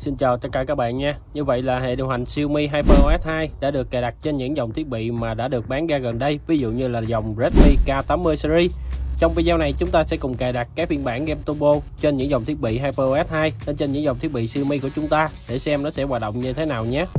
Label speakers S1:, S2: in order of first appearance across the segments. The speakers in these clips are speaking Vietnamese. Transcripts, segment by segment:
S1: Xin chào tất cả các bạn nha. Như vậy là hệ điều hành Xiaomi HyperOS 2 đã được cài đặt trên những dòng thiết bị mà đã được bán ra gần đây, ví dụ như là dòng Redmi K80 series. Trong video này chúng ta sẽ cùng cài đặt cái phiên bản Game Turbo trên những dòng thiết bị HyperOS 2 lên trên những dòng thiết bị Xiaomi của chúng ta để xem nó sẽ hoạt động như thế nào nhé.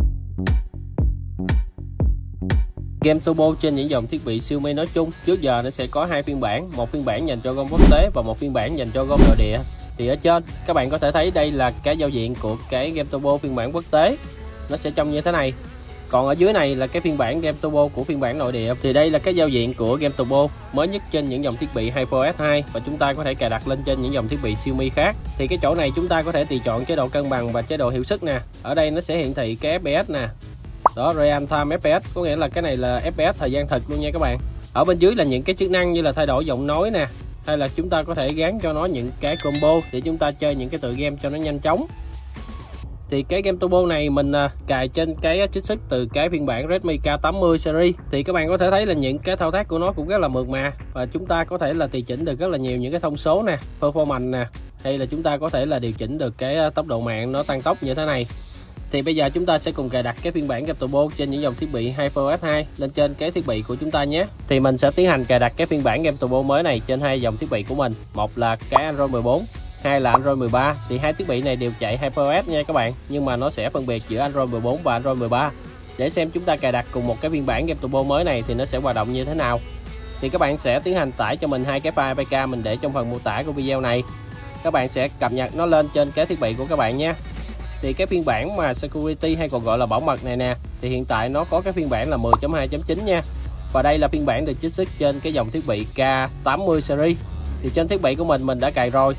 S1: Game Turbo trên những dòng thiết bị Xiaomi nói chung trước giờ nó sẽ có hai phiên bản, một phiên bản dành cho ROM quốc tế và một phiên bản dành cho ROM nội địa. Thì ở trên các bạn có thể thấy đây là cái giao diện của cái Game Turbo phiên bản quốc tế, nó sẽ trông như thế này. Còn ở dưới này là cái phiên bản Game Turbo của phiên bản nội địa. Thì đây là cái giao diện của Game Turbo mới nhất trên những dòng thiết bị HyperOS 2 và chúng ta có thể cài đặt lên trên những dòng thiết bị Xiaomi khác. Thì cái chỗ này chúng ta có thể tùy chọn chế độ cân bằng và chế độ hiệu suất nè. Ở đây nó sẽ hiển thị cái FPS nè. Đó, Real Time FPS, có nghĩa là cái này là FPS thời gian thực luôn nha các bạn. Ở bên dưới là những cái chức năng như là thay đổi giọng nói nè, hay là chúng ta có thể gắn cho nó những cái combo để chúng ta chơi những cái tựa game cho nó nhanh chóng. Thì cái Game Turbo này mình cài trên cái trích xuất từ cái phiên bản Redmi K80 series. Thì các bạn có thể thấy là những cái thao tác của nó cũng rất là mượt mà, và chúng ta có thể là tùy chỉnh được rất là nhiều những cái thông số nè, performance nè, hay là chúng ta có thể là điều chỉnh được cái tốc độ mạng nó tăng tốc như thế này. Thì bây giờ chúng ta sẽ cùng cài đặt cái phiên bản Game Turbo trên những dòng thiết bị HyperOS 2 lên trên cái thiết bị của chúng ta nhé. Thì mình sẽ tiến hành cài đặt cái phiên bản Game Turbo mới này trên hai dòng thiết bị của mình. Một là cái Android 14, hai là Android 13. Thì hai thiết bị này đều chạy HyperOS nha các bạn, nhưng mà nó sẽ phân biệt giữa Android 14 và Android 13. Để xem chúng ta cài đặt cùng một cái phiên bản Game Turbo mới này thì nó sẽ hoạt động như thế nào. Thì các bạn sẽ tiến hành tải cho mình hai cái file APK mình để trong phần mô tả của video này. Các bạn sẽ cập nhật nó lên trên cái thiết bị của các bạn nhé. Thì cái phiên bản mà security hay còn gọi là bảo mật này nè, thì hiện tại nó có cái phiên bản là 10.2.9 nha. Và đây là phiên bản được trích xuất trên cái dòng thiết bị K80 series. Thì trên thiết bị của mình đã cài rồi.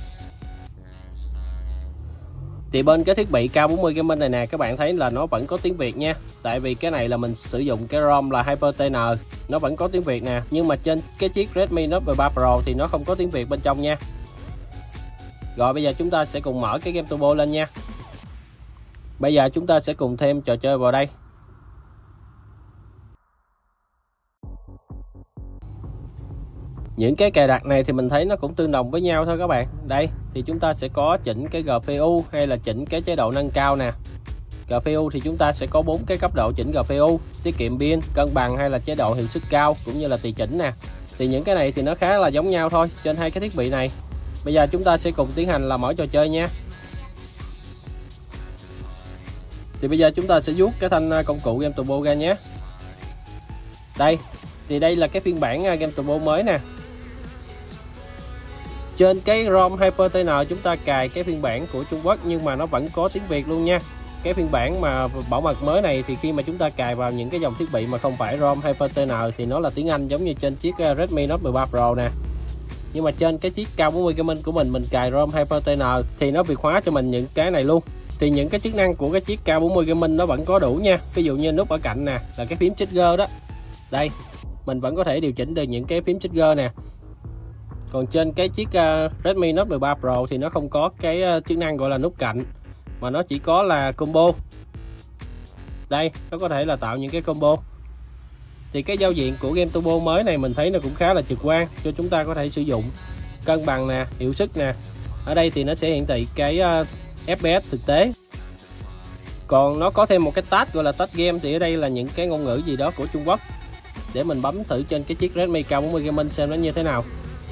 S1: Thì bên cái thiết bị K40 Gaming này nè, các bạn thấy là nó vẫn có tiếng Việt nha. Tại vì cái này là mình sử dụng cái ROM là HyperTN, nó vẫn có tiếng Việt nè. Nhưng mà trên cái chiếc Redmi Note 13 Pro thì nó không có tiếng Việt bên trong nha. Rồi bây giờ chúng ta sẽ cùng mở cái Game Turbo lên nha. Bây giờ chúng ta sẽ cùng thêm trò chơi vào đây. Những cái cài đặt này thì mình thấy nó cũng tương đồng với nhau thôi các bạn. Đây thì chúng ta sẽ có chỉnh cái GPU hay là chỉnh cái chế độ nâng cao nè. GPU thì chúng ta sẽ có 4 cái cấp độ chỉnh GPU: tiết kiệm pin, cân bằng hay là chế độ hiệu suất cao, cũng như là tùy chỉnh nè. Thì những cái này thì nó khá là giống nhau thôi trên hai cái thiết bị này. Bây giờ chúng ta sẽ cùng tiến hành là mở trò chơi nha. Thì bây giờ chúng ta sẽ vuốt cái thanh công cụ Game Turbo ra nhé. Đây, thì đây là cái phiên bản Game Turbo mới nè. Trên cái ROM HyperTN chúng ta cài cái phiên bản của Trung Quốc nhưng mà nó vẫn có tiếng Việt luôn nha. Cái phiên bản mà bảo mật mới này thì khi mà chúng ta cài vào những cái dòng thiết bị mà không phải ROM HyperTN thì nó là tiếng Anh giống như trên chiếc Redmi Note 13 Pro nè. Nhưng mà trên cái chiếc K40 Gaming của mình cài ROM HyperTN thì nó Việt hóa cho mình những cái này luôn. Thì những cái chức năng của cái chiếc K40 Gaming nó vẫn có đủ nha. Ví dụ như nút ở cạnh nè là cái phím trigger đó. Đây, mình vẫn có thể điều chỉnh được những cái phím trigger nè. Còn trên cái chiếc Redmi Note 13 Pro thì nó không có cái chức năng gọi là nút cạnh, mà nó chỉ có là combo. Đây, nó có thể là tạo những cái combo. Thì cái giao diện của Game Turbo mới này mình thấy nó cũng khá là trực quan cho chúng ta có thể sử dụng. Cân bằng nè, hiệu suất nè. Ở đây thì nó sẽ hiển thị cái FPS thực tế. Còn nó có thêm một cái tab gọi là tab game, thì ở đây là những cái ngôn ngữ gì đó của Trung Quốc. Để mình bấm thử trên cái chiếc Redmi K40 Gaming xem nó như thế nào.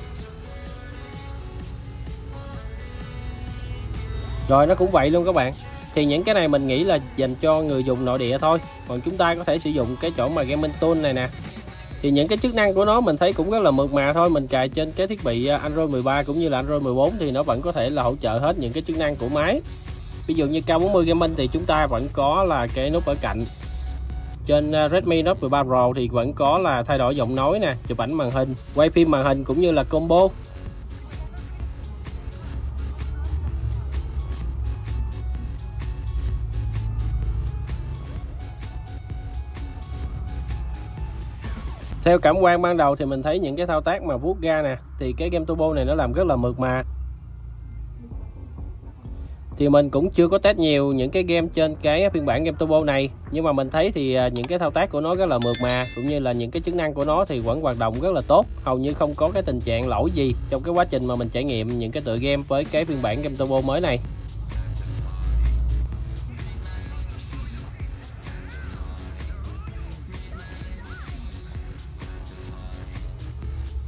S1: Rồi nó cũng vậy luôn các bạn. Thì những cái này mình nghĩ là dành cho người dùng nội địa thôi. Còn chúng ta có thể sử dụng cái chỗ mà Gaming Tool này nè. Thì những cái chức năng của nó mình thấy cũng rất là mượt mà thôi. Mình cài trên cái thiết bị Android 13 cũng như là Android 14 thì nó vẫn có thể là hỗ trợ hết những cái chức năng của máy. Ví dụ như K40 Gaming thì chúng ta vẫn có là cái nút ở cạnh. Trên Redmi Note 13 Pro thì vẫn có là thay đổi giọng nói nè, chụp ảnh màn hình, quay phim màn hình cũng như là combo. Theo cảm quan ban đầu thì mình thấy những cái thao tác mà vuốt ra nè, thì cái Game Turbo này nó làm rất là mượt mà. Thì mình cũng chưa có test nhiều những cái game trên cái phiên bản Game Turbo này, nhưng mà mình thấy thì những cái thao tác của nó rất là mượt mà, cũng như là những cái chức năng của nó thì vẫn hoạt động rất là tốt, hầu như không có cái tình trạng lỗi gì trong cái quá trình mà mình trải nghiệm những cái tựa game với cái phiên bản Game Turbo mới này.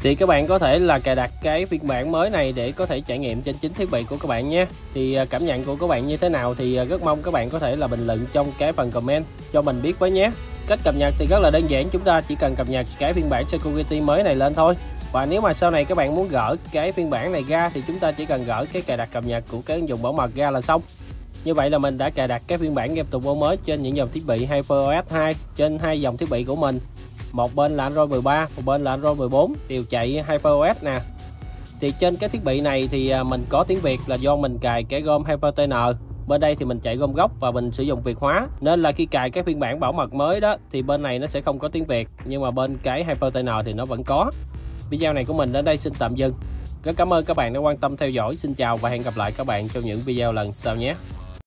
S1: Thì các bạn có thể là cài đặt cái phiên bản mới này để có thể trải nghiệm trên chính thiết bị của các bạn nhé. Thì cảm nhận của các bạn như thế nào thì rất mong các bạn có thể là bình luận trong cái phần comment cho mình biết với nhé. Cách cập nhật thì rất là đơn giản, chúng ta chỉ cần cập nhật cái phiên bản Security mới này lên thôi. Và nếu mà sau này các bạn muốn gỡ cái phiên bản này ra thì chúng ta chỉ cần gỡ cái cài đặt cập nhật của cái ứng dụng bảo mật ra là xong. Như vậy là mình đã cài đặt cái phiên bản Game Turbo mới trên những dòng thiết bị HyperOS 2 trên hai dòng thiết bị của mình. Một bên là Android 13, một bên là Android 14 đều chạy HyperOS nè. Thì trên cái thiết bị này thì mình có tiếng Việt là do mình cài cái ROM HyperTN. Bên đây thì mình chạy ROM gốc và mình sử dụng Việt hóa, nên là khi cài cái phiên bản bảo mật mới đó thì bên này nó sẽ không có tiếng Việt, nhưng mà bên cái HyperTN thì nó vẫn có. Video này của mình đến đây xin tạm dừng. Rất cảm ơn các bạn đã quan tâm theo dõi. Xin chào và hẹn gặp lại các bạn trong những video lần sau nhé.